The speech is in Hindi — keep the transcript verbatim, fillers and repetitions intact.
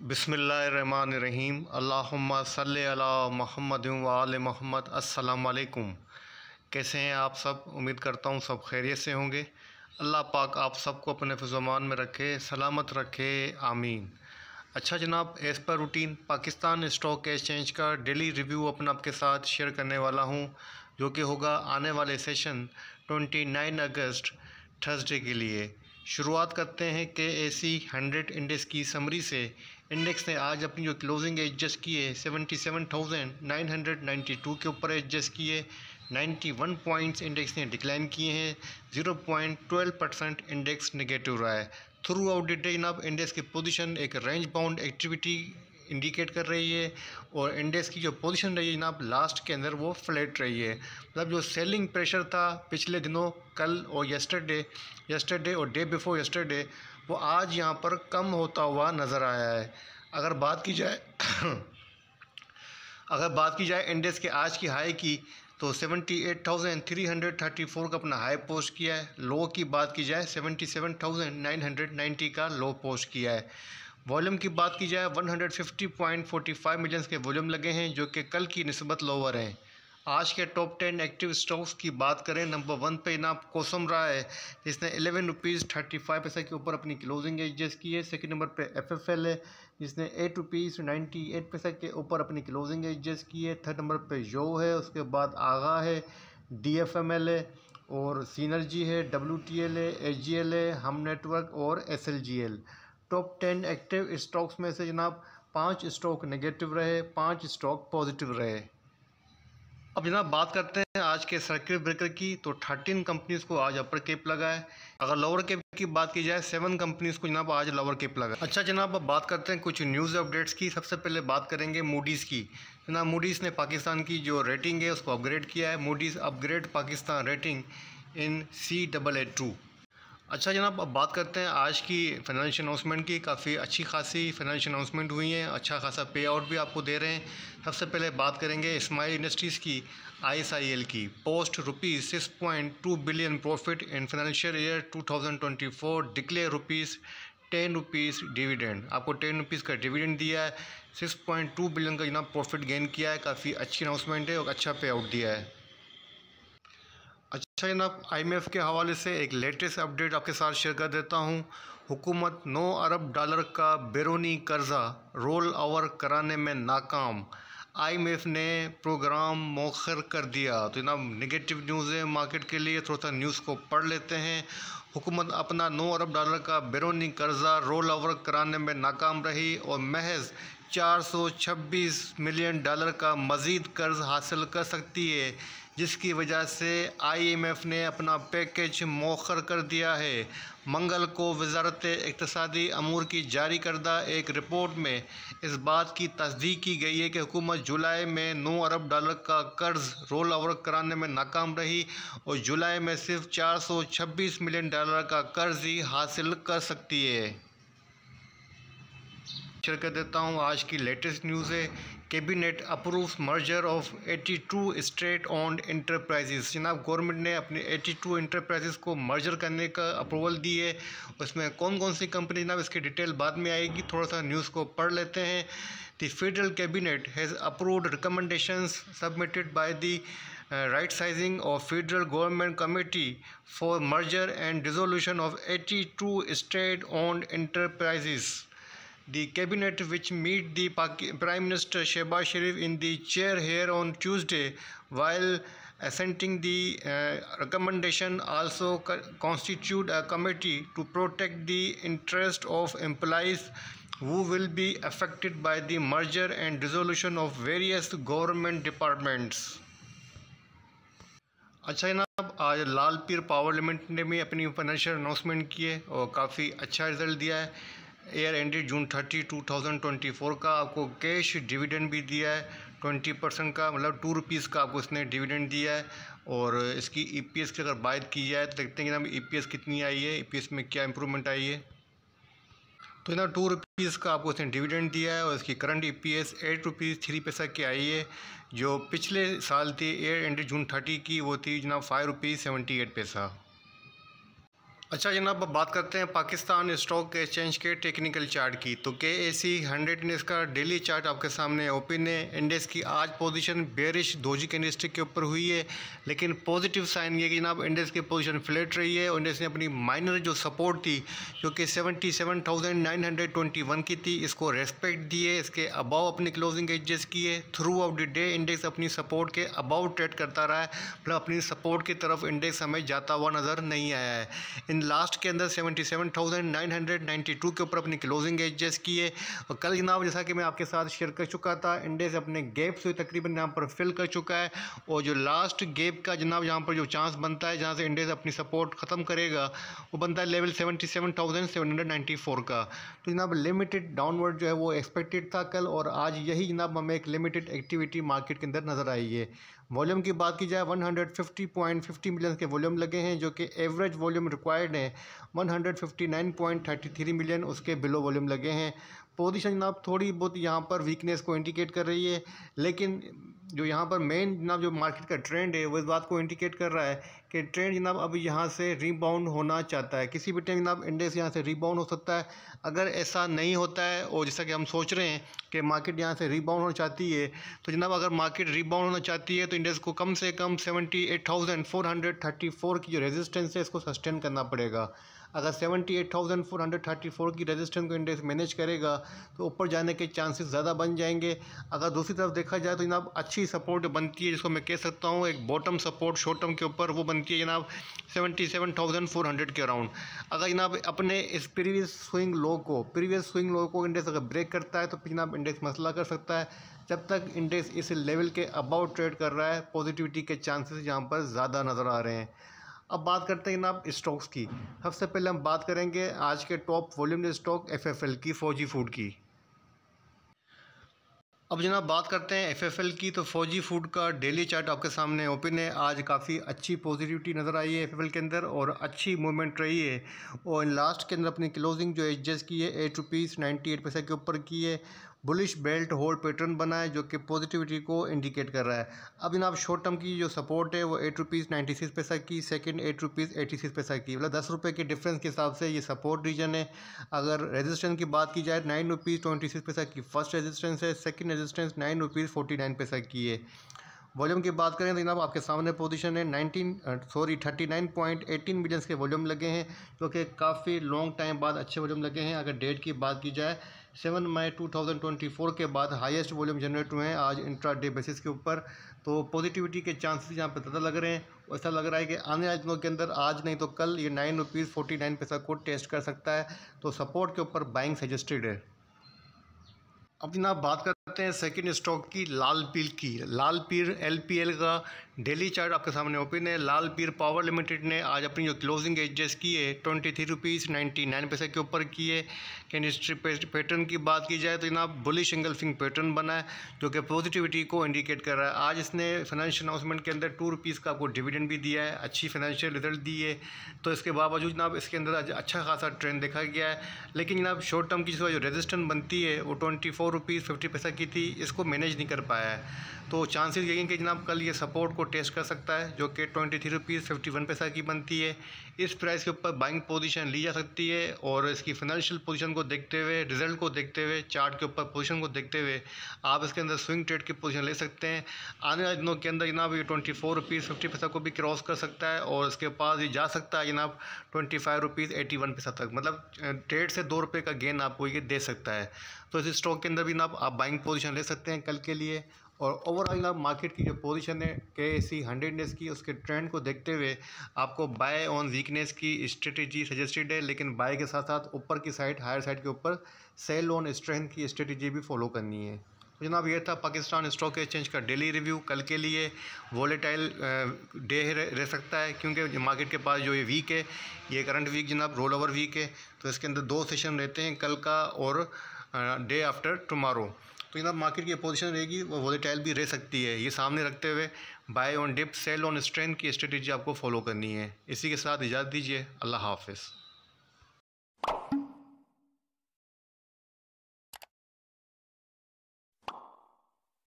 बिस्मिल्लाहिर्रहमानिर्रहीम। अल्लाहुम्मा सल्ली अला मुहम्मद व आले मुहम्मद। अस्सलाम वालेकुम। कैसे हैं आप सब? उम्मीद करता हूँ सब खैरियत से होंगे। अल्लाह पाक आप सबको अपने फ़िज़्ज़मान में रखे, सलामत रखे, आमीन। अच्छा जनाब, as per routine Pakistan stock exchange का डेली रिव्यू अपना आपके साथ शेयर करने वाला हूँ, जो कि होगा आने वाले सेशन उनतीस अगस्त थर्सडे के लिए। शुरुआत करते हैं K S E hundred index की समरी से। इंडेक्स ने आज अपनी जो क्लोजिंग एडजस्ट की है seventy seven thousand nine hundred ninety two के ऊपर एडजस्ट किए। इक्यानवे पॉइंट्स इंडेक्स ने डिक्लाइन किए हैं। Zero point one two percent index negative रहा है। थ्रू आउट द डे जनाब इंडेक्स की पोजीशन एक रेंज बाउंड एक्टिविटी इंडिकेट कर रही है और इंडेक्स की जो पोजीशन रही है जनाब लास्ट के अंदर वो फ्लैट रही है। मतलब जो सेलिंग प्रेशर था पिछले दिनों, कल और यस्टरडे यस्टरडे और डे बिफोर यस्टरडे, वो आज यहाँ पर कम होता हुआ नज़र आया है। अगर बात की जाए अगर बात की जाए इंडेक्स के आज की हाई की, तो seventy eight thousand three hundred thirty four का अपना हाई पोस्ट किया है। लो की बात की जाए seventy seven thousand nine hundred ninety का लो पोस्ट किया है। वॉल्यूम की बात की जाए one fifty point four five millions के वॉल्यूम लगे हैं, जो कि कल की निस्बत लोअर हैं। आज के टॉप टेन एक्टिव स्टॉक्स की बात करें, नंबर वन पे जनाब कोसम रहा है, जिसने एलेवन रुपीज़ थर्टी फाइव पैसे के ऊपर अपनी क्लोजिंग एडजस्ट की है। सेकंड नंबर पे एफ एफ एल है, जिसने एट रुपीज़ नाइन्टी एट पैसे के ऊपर अपनी क्लोजिंग एडजस्ट की है। थर्ड नंबर पे जो है, उसके बाद आगा है, डी एफ एम एल है और सीनर्जी है, डब्ल्यू टी एल है, एच जी एल है, हम नेटवर्क और S L G L. Top ten active stocks में से जनाब पाँच स्टॉक नेगेटिव रहे, पाँच स्टॉक पॉजिटिव रहे। अब जनाब बात करते हैं आज के सर्किट ब्रेकर की, तो थर्टीन कंपनीज़ को आज अपर केप लगा है। अगर लोअर केप की बात की जाए सेवन कंपनीज़ को जनाब आज लोअर केप लगा। अच्छा जनाब, अब बात करते हैं कुछ न्यूज़ अपडेट्स की। सबसे पहले बात करेंगे मूडीज़ की। जनाब मूडीज़ ने पाकिस्तान की जो रेटिंग है उसको अपग्रेड किया है। Moody's upgrade Pakistan rating in C double A two. अच्छा जनाब, अब बात करते हैं आज की फाइनेंशियल अनाउंसमेंट की। काफ़ी अच्छी खासी फाइनेंशियल अनाउंसमेंट हुई हैं, अच्छा खासा पे आउट भी आपको दे रहे हैं। सबसे पहले बात करेंगे स्माइल इंडस्ट्रीज़ की, आई एस आई एल की। Post rupees six point two billion profit in financial year two thousand twenty four, declare rupees ten rupees dividend. आपको टेन रुपीज़ का डिविडेंड दिया है। सिक्स पॉइंट टू बिलियन का जनाब प्रॉफिट गेन किया है। काफ़ी अच्छी अनाउंसमेंट है और अच्छा पे आउट दिया है। अच्छा जनाब, आई एम एफ के हवाले से एक लेटेस्ट अपडेट आपके साथ शेयर कर देता हूँ। हुकूमत नौ अरब डॉलर का बैरूनी कर्जा रोल ओवर कराने में नाकाम। आई एम एफ ने प्रोग्राम मौखर कर दिया। तो जनाब नेगेटिव न्यूज़ है मार्केट के लिए, थोड़ा सा न्यूज़ को पढ़ लेते हैं। हुकूमत अपना नौ अरब डॉलर का बैरूनी कर्जा रोल ओवर कराने में नाकाम रही और महज चार सौ छब्बीस मिलियन डॉलर का मज़ीद कर्ज हासिल कर सकती है, जिसकी वजह से आई एम एफ ने अपना पैकेज मौखर कर दिया है। मंगल को वजारत इक़्तिसादी अमूर की जारी करदा एक रिपोर्ट में इस बात की तस्दीक की गई है कि हुकूमत जुलाई में नौ अरब डॉलर का कर्ज रोल ओवर कराने में नाकाम रही और जुलाई में सिर्फ चार सौ छब्बीस मिलियन डॉलर का कर्ज ही हासिल कर सकती है। शेयर कर देता हूँ आज की लेटेस्ट न्यूज़ है। Cabinet approves merger of eighty two state owned enterprises. जनाब गवर्नमेंट ने अपने एटी टू इंटरप्राइजेस को मर्जर करने का अप्रूवल दी है। उसमें कौन कौन सी कंपनी, जनाब इसकी डिटेल बाद में आएगी, थोड़ा सा न्यूज़ को पढ़ लेते हैं। The federal cabinet has approved recommendations submitted by the right sizing of federal government committee for merger and dissolution of eighty two state owned enterprises. The cabinet, which meet the Prime Minister Shehbaz Sharif in the chair here on Tuesday, while assenting the uh, recommendation, also co constitute a committee to protect the interest of employees who will be affected by the merger and dissolution of various government departments. अच्छा जनाब, आज लाल पीर पावर लिमिटेड ने भी अपनी फाइनेंशियल अनाउंसमेंट की है और काफ़ी अच्छा रिजल्ट दिया है। Year ended June thirty two thousand twenty four का आपको कैश डिविडेंड भी दिया है ट्वेंटी परसेंट का, मतलब टू रुपीज़ का आपको इसने डिविडेंड दिया है। और इसकी ई पी एस की अगर बात की जाए तो देखते हैं कि ना ई पी एस कितनी आई है, ई पी एस में क्या इंप्रूवमेंट आई है। तो ना टू रुपीज़ का आपको इसने डिविडेंड दिया है और इसकी current E P S eight rupees three paisa की आई है। जो पिछले साल थी ईयर एंडेड जून थर्टी की, वो थी जनाब फाइव रुपीज़ सेवेंटी एट पैसा। अच्छा जनाब, अब बात करते हैं पाकिस्तान स्टॉक एक्सचेंज के टेक्निकल चार्ट की। तो K S E hundred index का डेली चार्ट आपके सामने ओपन है। इंडेक्स की आज पोजीशन बेरिश दोजी कैंडलस्टिक के ऊपर हुई है, लेकिन पॉजिटिव साइन ये कि जनाब इंडेक्स की पोजीशन फ्लैट रही है और इंडेक्स ने अपनी माइनर जो सपोर्ट थी जो कि seventy seven thousand nine hundred twenty one की थी, इसको रेस्पेक्ट दिए, इसके अबाव अपनी क्लोजिंग एडजस्ट किए। Throughout the day index अपनी सपोर्ट के अबाव ट्रेड करता रहा है, मतलब अपनी सपोर्ट की तरफ इंडेक्स हमें जाता हुआ नज़र नहीं आया है। इन लास्ट के अंदर seventy seven thousand nine hundred ninety two के ऊपर अपनी क्लोजिंग एडजस्ट की है। और कल जनाब जैसा कि मैं आपके साथ शेयर कर चुका था, इंडेक्स अपने गैप से तकरीबन यहाँ पर फिल कर चुका है और जो लास्ट गैप का जनाब यहाँ पर जो चांस बनता है जहाँ से इंडेक्स अपनी सपोर्ट ख़त्म करेगा वो बनता है level seventy seven thousand seven hundred ninety four का। तो जनाब लिमिटेड डाउनवर्ड जो है वो एक्सपेक्टेड था कल, और आज यही जनाब हमें एक लिमिटेड एक्टिविटी मार्केट के अंदर नज़र आई है। वॉल्यूम की बात की जाए one hundred fifty point fifty million के वॉल्यूम लगे हैं, जो कि एवरेज वॉल्यूम रिक्वायर्ड है one hundred fifty nine point thirty three million, उसके बिलो वॉल्यूम लगे हैं। पोजीशन जनाब थोड़ी बहुत यहाँ पर वीकनेस को इंडिकेट कर रही है, लेकिन जो यहाँ पर मेन जनाब जो मार्केट का ट्रेंड है वो इस बात को इंडिकेट कर रहा है कि ट्रेंड जनाब अब यहाँ से रीबाउंड होना चाहता है। किसी भी टाइम जनाब इंडेक्स यहाँ से रीबाउंड हो सकता है। अगर ऐसा नहीं होता है और जैसा कि हम सोच रहे हैं कि मार्केट यहाँ से रीबाउंड होना चाहती है, तो जनाब अगर मार्केट रीबाउंड होना चाहती है तो इंडेक्स को कम से कम seventy eight thousand four hundred thirty four की जो रेजिस्टेंस है इसको सस्टेन करना पड़ेगा। अगर seventy eight thousand four hundred thirty four की रेजिस्टेंस को इंडेक्स मैनेज करेगा तो ऊपर जाने के चांसेस ज़्यादा बन जाएंगे। अगर दूसरी तरफ देखा जाए तो जनाब अच्छी सपोर्ट बनती है, जिसको मैं कह सकता हूँ एक बॉटम सपोर्ट शॉर्ट टर्म के ऊपर, वो बनती है जनाब seventy seven thousand four hundred के अराउंड। अगर जनाब अपने इस प्रीवियस स्विंग लो को प्रीवियस स्विंग लो को इंडेक्स अगर ब्रेक करता है तो फिर जनाब इंडेक्स मसला कर सकता है। जब तक इंडेक्स इस लेवल के अबाउट ट्रेड कर रहा है पॉजिटिविटी के चांसेस यहाँ पर ज़्यादा नज़र आ रहे हैं। अब बात करते हैं जनाब स्टॉक्स की। सबसे पहले हम बात करेंगे आज के top volume stock F F L की, फौजी फूड की। अब जनाब बात करते हैं एफ एफ एल की। तो फौजी फूड का डेली चार्ट आपके सामने ओपन है। आज काफ़ी अच्छी पॉजिटिविटी नज़र आई है एफ एफ एल के अंदर और अच्छी मूवमेंट रही है, और इन लास्ट के अंदर अपनी क्लोजिंग जो एडजस्ट की है एट रुपीज़ नाइन्टी एट पैसे के ऊपर की है। बुलिश बेल्ट होल्ड पैटर्न बना है जो कि पॉजिटिविटी को इंडिकेट कर रहा है। अब जनाब शॉर्ट टर्म की जो सपोर्ट है वो एट रुपीज़ नाइन्टी सिक्स पैसा की, second eight rupees eighty six पैसा की, मतलब दस रुपये के डिफरेंस के हिसाब से ये सपोर्ट रीजन है। अगर रेजिस्टेंस की बात की जाए नाइन रुपीज़ ट्वेंटी सिक्स पैसा की फर्स्ट रेजिस्टेंस है, second resistance nine rupees forty nine पैसा की है। वॉल्यूम की बात करें तो जनाब आपके सामने पोजीशन है nineteen sorry thirty nine point eighteen millions के वॉल्यूम लगे हैं, जो कि काफ़ी लॉन्ग टाइम बाद अच्छे वॉल्यूम लगे हैं। अगर डेट की बात की जाए सेवन मई टू थाउजेंड ट्वेंटी फोर के बाद हाईएस्ट वॉल्यूम जनरेट हुए हैं आज इंट्रा डे बेसिस के ऊपर। तो पॉजिटिविटी के चांसेस यहाँ पर ज़्यादा लग रहे हैं। ऐसा लग रहा है कि आने वाले दिनों के अंदर आज नहीं तो कल ये नाइन रुपीज़ फोर्टी नाइन पैसा को टेस्ट कर सकता है, तो सपोर्ट के ऊपर बाइंग सजेस्टेड है। अब जनाब बात करते हैं सेकंड स्टॉक की, लाल पीर की। Lal Pir L P L का डेली चार्ट आपके सामने ओपन है। लाल पीर पावर लिमिटेड ने आज अपनी जो क्लोजिंग एडजस्ट की है twenty three rupees ninety nine पैसे के ऊपर की है। कैंडलस्टिक पैटर्न की बात की जाए तो जनाब बुलिश एंगल्फिंग पैटर्न बना है जो कि पॉजिटिविटी को इंडिकेट कर रहा है। आज इसने फाइनेंशियल अनाउंसमेंट के अंदर टू रुपीज़ का आपको डिविडेंड भी दिया है, अच्छी फाइनेंशियल रिजल्ट दी है। तो इसके बावजूद जनाब इसके अंदर आज अच्छा खासा ट्रेंड देखा गया है, लेकिन जनाब शॉर्ट टर्म की जो रेजिस्टेंस बनती है वो ट्वेंटी फोर रुपीज़ फिफ्टी पैसा की थी, इसको मैनेज नहीं कर पाया है। तो चांसेस यही हैं कि जनाब कल ये सपोर्ट को टेस्ट कर सकता है जो कि twenty three rupees fifty one पैसा की बनती है। इस प्राइस के ऊपर बाइंग पोजीशन ली जा सकती है, और इसकी फाइनेंशियल पोजीशन को देखते हुए, रिजल्ट को देखते हुए, चार्ट के ऊपर पोजीशन को देखते हुए आप इसके अंदर स्विंग ट्रेड की पोजीशन ले सकते हैं। आने वाले दिनों के अंदर जनाब ये ट्वेंटी फोर रुपीज़ फिफ्टी पैसा को भी क्रॉस कर सकता है, और इसके पास ये जा सकता है जनाब twenty five rupees eighty one पैसा तक, मतलब डेढ़ से दो रुपये का गेन आपको ये दे सकता है। तो इस स्टॉक के अंदर भी जनाब आप बाइंग पोजीशन ले सकते हैं कल के लिए। और ओवरऑल जनाब मार्केट की जो पोजीशन है के ए सी हंड्रेड इंडेक्स की, उसके ट्रेंड को देखते हुए आपको बाय ऑन वीकनेस की स्ट्रेटेजी सजेस्टेड है, लेकिन बाय के साथ साथ ऊपर की साइड हायर साइड के ऊपर सेल ऑन स्ट्रेंथ की स्ट्रेटेजी भी फॉलो करनी है। तो जनाब ये था पाकिस्तान स्टॉक एक्सचेंज का डेली रिव्यू। कल के लिए वॉलेटाइल डे रह सकता है क्योंकि मार्केट के पास जो ये वीक है ये करंट वीक जनाब रोल ओवर वीक है, तो इसके अंदर दो सेशन रहते हैं, कल का और डे आफ्टर टुमारो। तो जनाब मार्केट की पोजीशन रहेगी वो वॉलेटाइल भी रह सकती है। ये सामने रखते हुए buy on dip sell on strength की स्ट्रेटेजी आपको फॉलो करनी है। इसी के साथ इजाज़त दीजिए, अल्लाह हाफिज़।